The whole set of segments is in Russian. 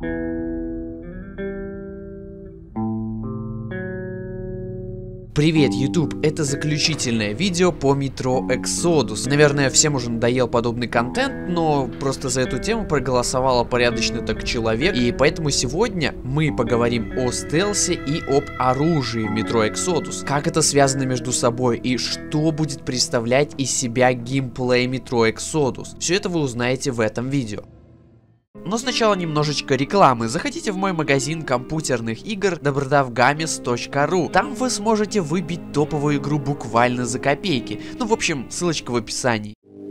Привет, YouTube! Это заключительное видео по Metro Exodus. Наверное, всем уже надоел подобный контент, но просто за эту тему проголосовало порядочно так человек, и поэтому сегодня мы поговорим о стелсе и об оружии в Metro Exodus. Как это связано между собой и что будет представлять из себя геймплей Metro Exodus. Все это вы узнаете в этом видео. Но сначала немножечко рекламы. Заходите в мой магазин компьютерных игр dobrodavgames.ru. Там вы сможете выбить топовую игру буквально за копейки. Ну, в общем, ссылочка в описании.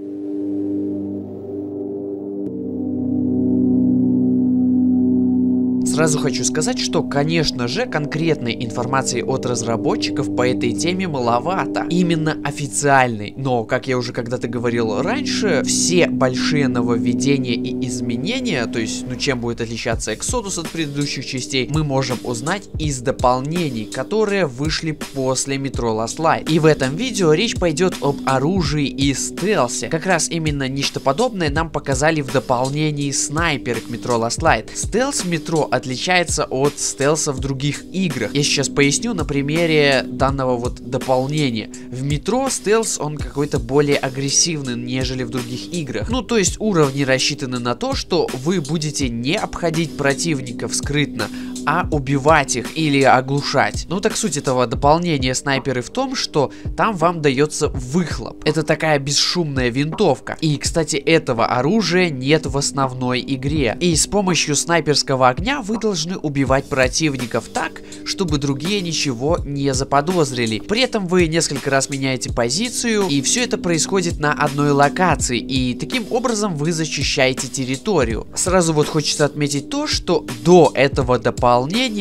Сразу хочу сказать, что, конечно же, конкретной информации от разработчиков по этой теме маловато. Именно официальной. Но, как я уже когда-то говорил раньше, все большие нововведения и изменения, то есть, чем будет отличаться Exodus от предыдущих частей, мы можем узнать из дополнений, которые вышли после Metro Last Light. И в этом видео речь пойдет об оружии и стелсе. Как раз именно нечто подобное нам показали в дополнении снайперы к Metro Last Light. Стелс в Metro отличается от стелса в других играх. Я сейчас поясню на примере данного вот дополнения. В Metro стелс он какой-то более агрессивный, нежели в других играх. Ну, то есть уровни рассчитаны на то, что вы будете не обходить противников скрытно, а убивать их или оглушать. Ну так суть этого дополнения снайперы в том, что там вам дается выхлоп. Это такая бесшумная винтовка. И, кстати, этого оружия нет в основной игре. И с помощью снайперского огня вы должны убивать противников так, чтобы другие ничего не заподозрили. При этом вы несколько раз меняете позицию, и все это происходит на одной локации, и таким образом вы защищаете территорию. Сразу вот хочется отметить то, что до этого дополнения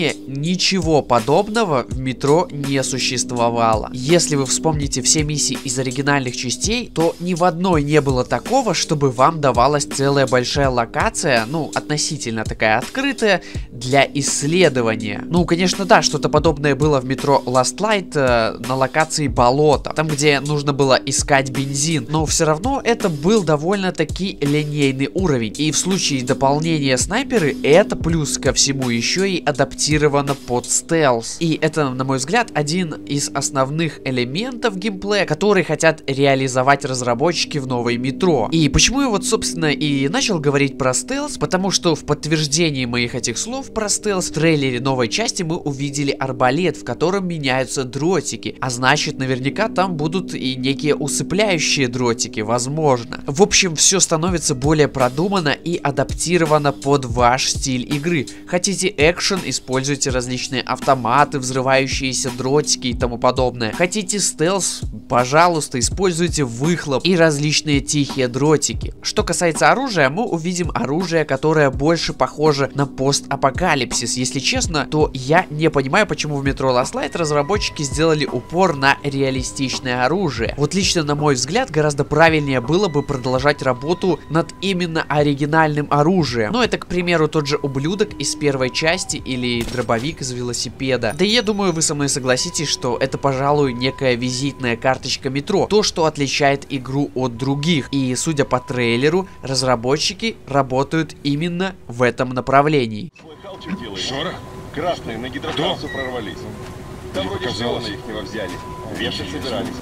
ничего подобного в Metro не существовало. Если вы вспомните все миссии из оригинальных частей, то ни в одной не было такого, чтобы вам давалась целая большая локация, ну, относительно такая открытая, для исследования. Ну, конечно, да, что-то подобное было в Metro Last Light на локации болота, там, где нужно было искать бензин, но все равно это был довольно-таки линейный уровень. И в случае дополнения снайперы, это плюс ко всему еще и адаптировано под стелс. И это, на мой взгляд, один из основных элементов геймплея, которые хотят реализовать разработчики в новой Metro. И почему я вот, собственно, и начал говорить про стелс, потому что в подтверждении моих этих слов про стелс в трейлере новой части мы увидели арбалет, в котором меняются дротики, а значит, наверняка там будут и некие усыпляющие дротики, возможно. В общем, все становится более продумано и адаптировано под ваш стиль игры. Хотите экшен, используйте различные автоматы, взрывающиеся дротики и тому подобное. Хотите стелс, пожалуйста, используйте выхлоп и различные тихие дротики. Что касается оружия, мы увидим оружие, которое больше похоже на постапокалипсис. Если честно, то я не понимаю, почему в Metro Last Light разработчики сделали упор на реалистичное оружие. Вот лично, на мой взгляд, гораздо правильнее было бы продолжать работу над именно оригинальным оружием. Ну, это, к примеру, тот же ублюдок из первой части или дробовик из велосипеда. Да и я думаю, вы со мной согласитесь, что это, пожалуй, некая визитная карточка Metro. То, что отличает игру от других. И, судя по трейлеру, разработчики работают именно в этом направлении. Жора? Красные на гидротрассу прорвались. Там вроде шпионы их не взяли. Вешать собирались.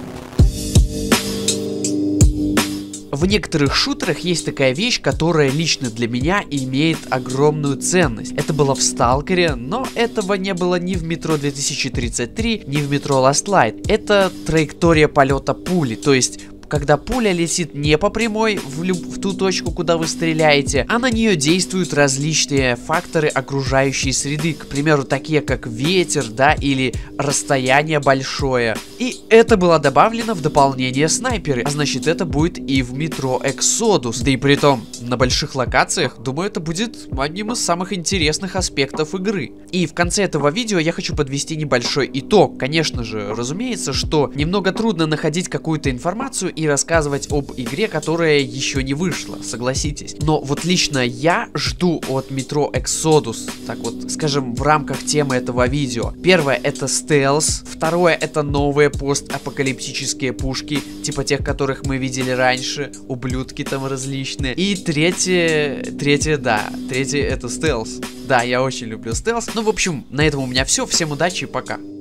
В некоторых шутерах есть такая вещь, которая лично для меня имеет огромную ценность. Это было в Сталкере, но этого не было ни в Metro 2033, ни в Metro Last Light. Это траектория полета пули, то есть когда пуля летит не по прямой в ту точку, куда вы стреляете, а на нее действуют различные факторы окружающей среды, к примеру, такие как ветер, да, или расстояние большое. И это было добавлено в дополнение снайперы, а значит, это будет и в Metro Exodus. Да и при том, на больших локациях, думаю, это будет одним из самых интересных аспектов игры. И в конце этого видео я хочу подвести небольшой итог. Конечно же, разумеется, что немного трудно находить какую-то информацию и рассказывать об игре, которая еще не вышла, согласитесь. Но вот лично я жду от Metro Exodus, так вот, скажем, в рамках темы этого видео. Первое — это стелс, второе — это новые постапокалиптические пушки, типа тех, которых мы видели раньше, ублюдки там различные. И третье Третье, да. Третье это стелс. Да, я очень люблю стелс. Ну, в общем, на этом у меня все. Всем удачи и пока.